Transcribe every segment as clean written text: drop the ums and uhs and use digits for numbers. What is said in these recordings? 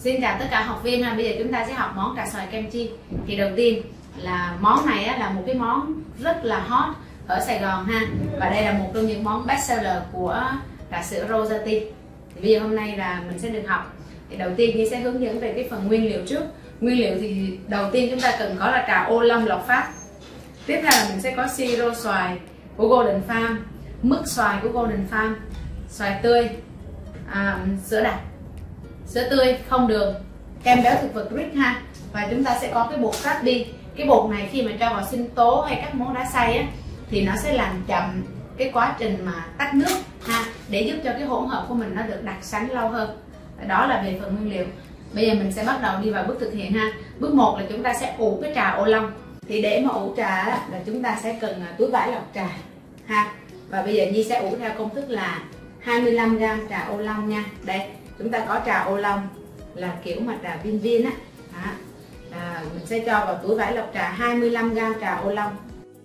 Xin chào tất cả học viên. Bây giờ chúng ta sẽ học món trà xoài kem chi. Thì đầu tiên là món này là một cái món rất là hot ở Sài Gòn ha, và đây là một trong những món best seller của trà sữa Rosati. Thì bây giờ hôm nay là mình sẽ được học. Thì đầu tiên Nhi sẽ hướng dẫn về cái phần nguyên liệu trước. Nguyên liệu thì đầu tiên chúng ta cần có là trà ô long lọc phát. Tiếp theo là mình sẽ có siro xoài của Golden Farm, mứt xoài của Golden Farm, xoài tươi, sữa đặc, sữa tươi không đường, kem béo thực vật Rick ha. Và chúng ta sẽ có cái bột Frappi. Cái bột này khi mà cho vào sinh tố hay các món đá xay á, thì nó sẽ làm chậm cái quá trình mà tách nước ha, để giúp cho cái hỗn hợp của mình nó được đặc sánh lâu hơn. Đó là về phần nguyên liệu. Bây giờ mình sẽ bắt đầu đi vào bước thực hiện ha. Bước 1 là chúng ta sẽ ủ cái trà ô long. Thì để mà ủ trà là chúng ta sẽ cần túi vải lọc trà ha. Và bây giờ Nhi sẽ ủ theo công thức là 25g trà ô long nha. Đây, chúng ta có trà ô long là kiểu mà trà viên viên á. Mình sẽ cho vào túi vải lọc trà 25g trà ô long.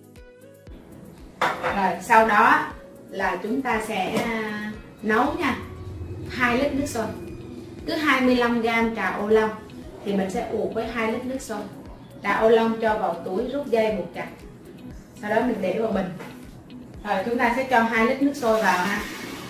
Rồi sau đó là chúng ta sẽ nấu nha, 2 lít nước sôi. Cứ 25g trà ô long thì mình sẽ ủ với 2 lít nước sôi. Trà ô long cho vào túi rút dây buộc chặt. Sau đó mình để vào bình. Rồi chúng ta sẽ cho 2 lít nước sôi vào ha.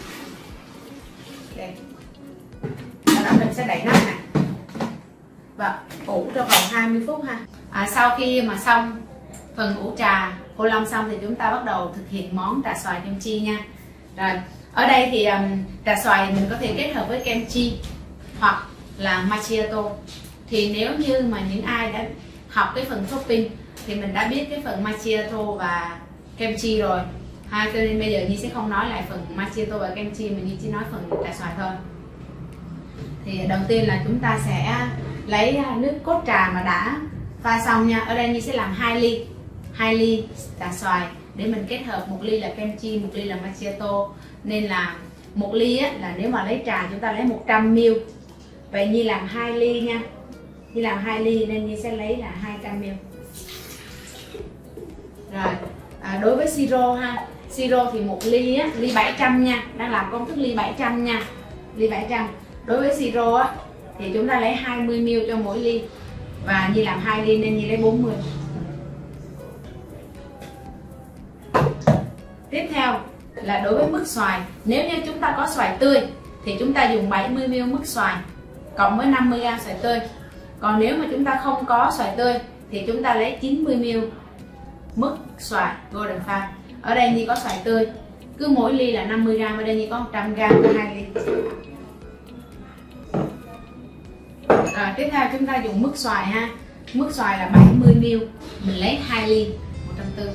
Đây. Sau đó mình sẽ đậy nắp này và ủ trong vòng 20 phút ha. Sau khi mà xong phần ủ trà ô long xong thì chúng ta bắt đầu thực hiện món trà xoài kem chi nha. Rồi ở đây thì trà xoài mình có thể kết hợp với kem chi hoặc là macchiato. Thì nếu như mà những ai đã học cái phần topping thì mình đã biết cái phần macchiato và kem chi rồi ha, cho nên bây giờ Nhi sẽ không nói lại phần macchiato và kem chi, mà Nhi chỉ nói phần trà xoài thôi. Thì đầu tiên là chúng ta sẽ lấy nước cốt trà mà đã pha xong nha. Ở đây Nhi sẽ làm 2 ly trà xoài để mình kết hợp, 1 ly là kem chi, 1 ly là macchiato. Nên là 1 ly á, là nếu mà lấy trà chúng ta lấy 100ml. Vậy Nhi làm 2 ly nha. Nhi làm 2 ly nên Nhi sẽ lấy là 200ml. Rồi đối với siro ha, siro thì 1 ly á, ly 700 nha, đang làm công thức ly 700 nha, ly 700. Đối với siro á thì chúng ta lấy 20ml cho mỗi ly, và Nhi làm 2 ly nên Nhi lấy 40. Tiếp theo là đối với mứt xoài. Nếu như chúng ta có xoài tươi thì chúng ta dùng 70ml mứt xoài cộng với 50g xoài tươi. Còn nếu mà chúng ta không có xoài tươi thì chúng ta lấy 90ml mứt xoài Golden Farm. Ở đây Nhi có xoài tươi, cứ mỗi ly là 50g, ở đây Nhi có 100g của 2 ly. Rồi tiếp theo chúng ta dùng mứt xoài ha. Mứt xoài là 70ml, mình lấy 2 ly 140.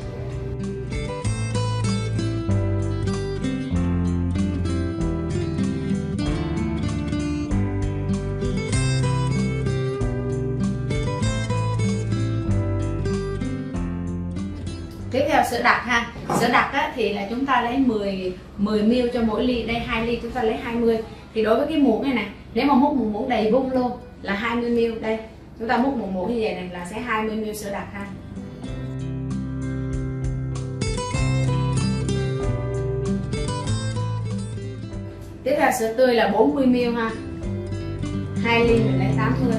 Tiếp theo sữa đặc ha. Sữa đặc á, thì là chúng ta lấy 10ml cho mỗi ly. Đây 2 ly chúng ta lấy 20. Thì đối với cái muỗng này nếu mà múc một muỗng đầy vung luôn là 20ml. Đây chúng ta múc một muỗng như vậy này là sẽ 20ml sữa đặc ha. Tiếp theo sữa tươi là 40ml ha. 2 ly mình lấy 80.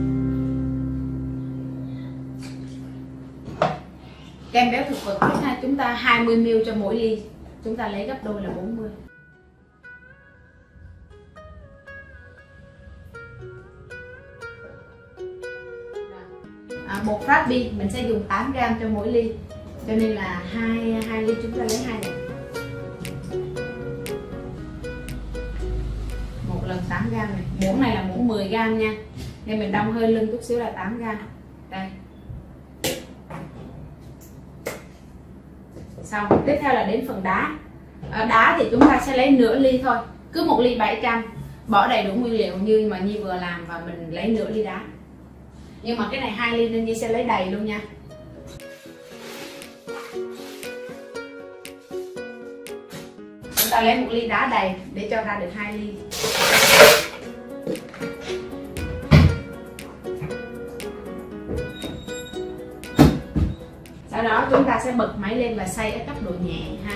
Kem béo thực vật ha, chúng ta 20ml cho mỗi ly, chúng ta lấy gấp đôi là 40. Bột Frappi mình sẽ dùng 8g cho mỗi ly, cho nên là 2 ly chúng ta lấy 2 này. Một lần 8g này. Muỗng này là muỗng 10g nha, nên mình đong hơi lưng chút xíu là 8g. Đây. Xong, tiếp theo là đến phần đá. Đá thì chúng ta sẽ lấy nửa ly thôi, cứ 1 ly 700, bỏ đầy đủ nguyên liệu như mà Nhi vừa làm và mình lấy nửa ly đá. Nhưng mà cái này 2 ly nên Nhi sẽ lấy đầy luôn nha. Chúng ta lấy 1 ly đá đầy để cho ra được 2 ly. Sau đó chúng ta sẽ bật máy lên và xay ở cấp độ nhẹ ha.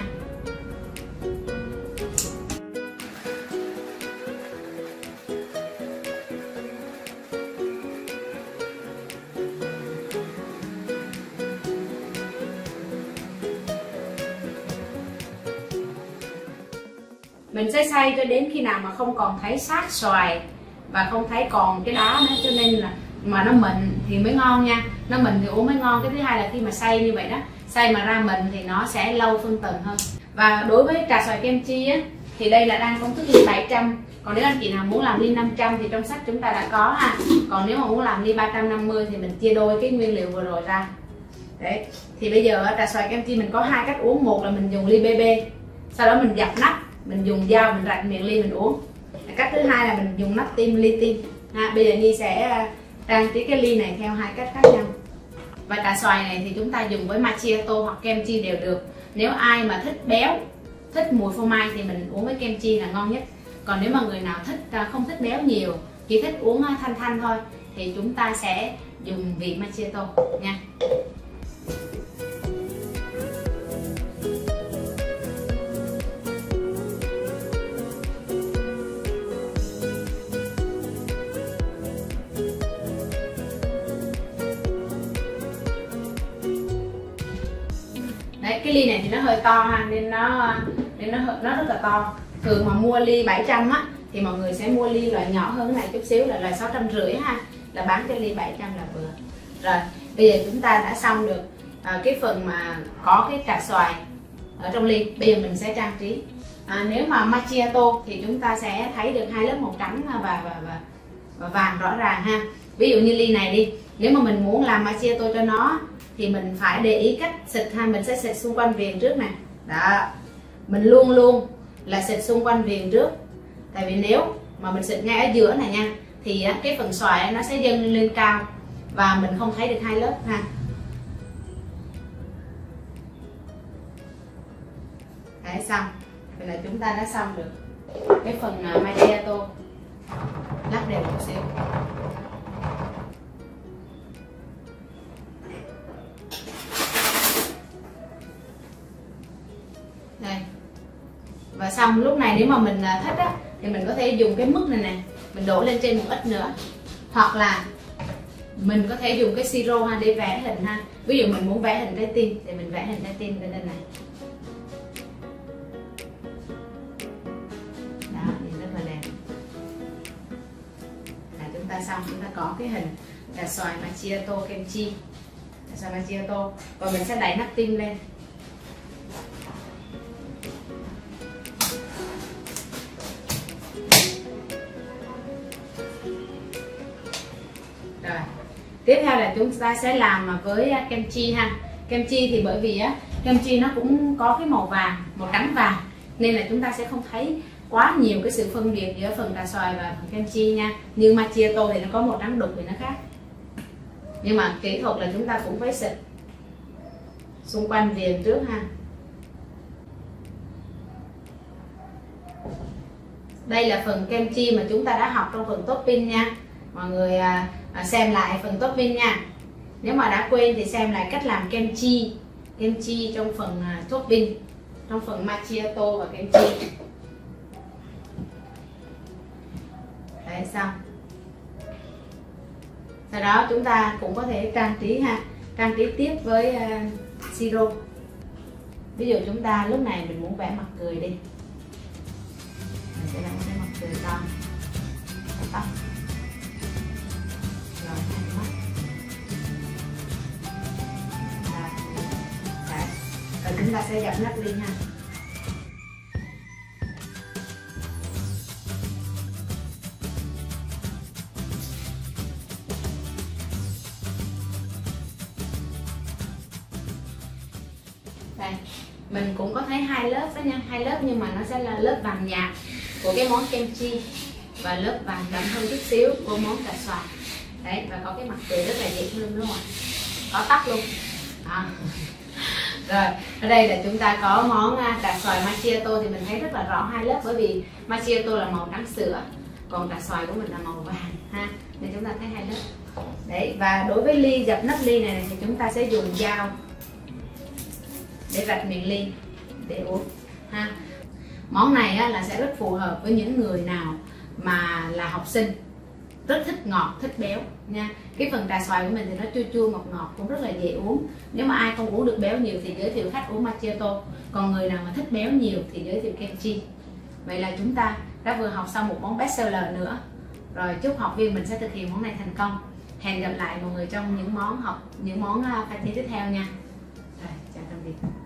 Mình sẽ xay cho đến khi nào mà không còn thấy xác xoài và không thấy còn cái đá nữa, cho nên là mà nó mịn thì mới ngon nha. Nó mịn thì uống mới ngon. Cái thứ hai là khi mà xay như vậy đó, xay mà ra mịn thì nó sẽ lâu phân tầng hơn. Và đối với trà xoài kem chi á, thì đây là đang công thức ly 700. Còn nếu anh chị nào muốn làm ly 500 thì trong sách chúng ta đã có ha. Còn nếu mà muốn làm ly 350 thì mình chia đôi cái nguyên liệu vừa rồi ra. Đấy. Thì bây giờ trà xoài kem chi mình có hai cách uống. Một là mình dùng ly BB, sau đó mình dập nắp, mình dùng dao mình rạch miệng ly mình uống. Cách thứ hai là mình dùng nắp tim, ly tim. Bây giờ Nhi sẽ trang trí cái ly này theo hai cách khác nhau. Và trà xoài này thì chúng ta dùng với macchiato hoặc kem chi đều được. Nếu ai mà thích béo, thích mùi phô mai thì mình uống với kem chi là ngon nhất. Còn nếu mà người nào không thích béo nhiều, chỉ thích uống thanh thanh thôi thì chúng ta sẽ dùng vị macchiato nha. Đấy, cái ly này thì nó hơi to ha, nên nó rất là to. Thường mà mua ly 700 á thì mọi người sẽ mua ly loại nhỏ hơn cái này chút xíu, là loại 650 ha, là bán cho ly 700 là vừa. Rồi bây giờ chúng ta đã xong được cái phần mà có cái trà xoài ở trong ly. Bây giờ mình sẽ trang trí. Nếu mà macchiato thì chúng ta sẽ thấy được hai lớp màu trắng và vàng rõ ràng ha. Ví dụ như ly này đi, nếu mà mình muốn làm macchiato cho nó thì mình phải để ý cách xịt ha. Mình sẽ xịt xung quanh viền trước nè. Đó, mình luôn luôn là xịt xung quanh viền trước. Tại vì nếu mà mình xịt ngay ở giữa này nha thì cái phần xoài nó sẽ dâng lên cao và mình không thấy được hai lớp ha. Đấy, xong. Vậy là chúng ta đã xong được cái phần macchiato. Lắc đều một xíu. Đây. Và xong lúc này nếu mà mình thích á thì mình có thể dùng cái mứt này nè, mình đổ lên trên một ít nữa, hoặc là mình có thể dùng cái siro ha để vẽ hình ha. Ví dụ mình muốn vẽ hình trái tim thì mình vẽ hình trái tim lên đây này. Đó, nhìn rất là đẹp. Là chúng ta xong, chúng ta có cái hình trà xoài macchiato kem chi, trà xoài macchiato. Và mình sẽ đẩy nắp tim lên. Rồi. Tiếp theo là chúng ta sẽ làm với kem chi ha. Kem chi thì bởi vì kem chi nó cũng có cái màu vàng, màu trắng vàng, nên là chúng ta sẽ không thấy quá nhiều cái sự phân biệt giữa phần trà xoài và phần kem chi nha. Như macchiato thì nó có màu trắng đục thì nó khác. Nhưng mà kỹ thuật là chúng ta cũng phải xịt xung quanh viền trước ha. Đây là phần kem chi mà chúng ta đã học trong phần topping nha. Mọi người xem lại phần topping nha. Nếu mà đã quên thì xem lại cách làm kem chi trong phần topping, trong phần macchiato và kem chi. Đấy, xong. Sau đó chúng ta cũng có thể trang trí ha, trang trí tiếp với siro. Ví dụ chúng ta lúc này mình muốn vẽ mặt cười đi, mình sẽ vẽ cái mặt cười to, tóc, rồi hai mắt. Đấy. Rồi chúng ta sẽ dập nắp ly ha. Đây, mình cũng có thấy hai lớp đó nha, hai lớp, nhưng mà nó sẽ là lớp vàng nhạt của cái món kem chi và lớp vàng đậm hơn chút xíu của món trà xoài. Đấy, và có cái mặt cười rất là dễ thương đúng không ạ? Có tóc luôn. Rồi, ở đây là chúng ta có món trà xoài macchiato thì mình thấy rất là rõ hai lớp, bởi vì macchiato là màu trắng sữa, còn trà xoài của mình là màu vàng ha, nên chúng ta thấy hai lớp. Đấy, và đối với ly, dập nắp ly này thì chúng ta sẽ dùng dao để rạch miệng ly để uống ha. Món này là sẽ rất phù hợp với những người nào mà là học sinh rất thích ngọt, thích béo nha. Cái phần trà xoài của mình thì nó chua chua ngọt ngọt, cũng rất là dễ uống. Nếu mà ai không uống được béo nhiều thì giới thiệu khách uống macchiato, còn người nào mà thích béo nhiều thì giới thiệu kem chi. Vậy là chúng ta đã vừa học xong một món best seller nữa. Rồi chúc học viên mình sẽ thực hiện món này thành công. Hẹn gặp lại mọi người trong những món pha chế tiếp theo nha. Rồi, chào tạm biệt.